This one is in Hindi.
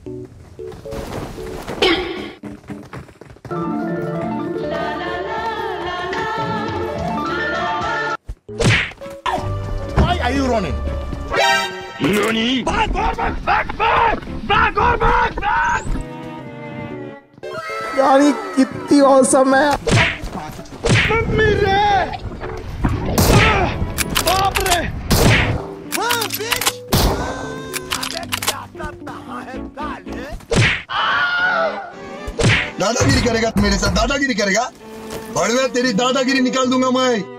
Why are you running? Nani? Back! यानी कितनी औसम है। मम्मी रे! बाप रे! Run, bitch! दादागिरी करेगा मेरे साथ, दादागिरी करेगा? बड़वे तेरी दादागिरी निकाल दूंगा मैं।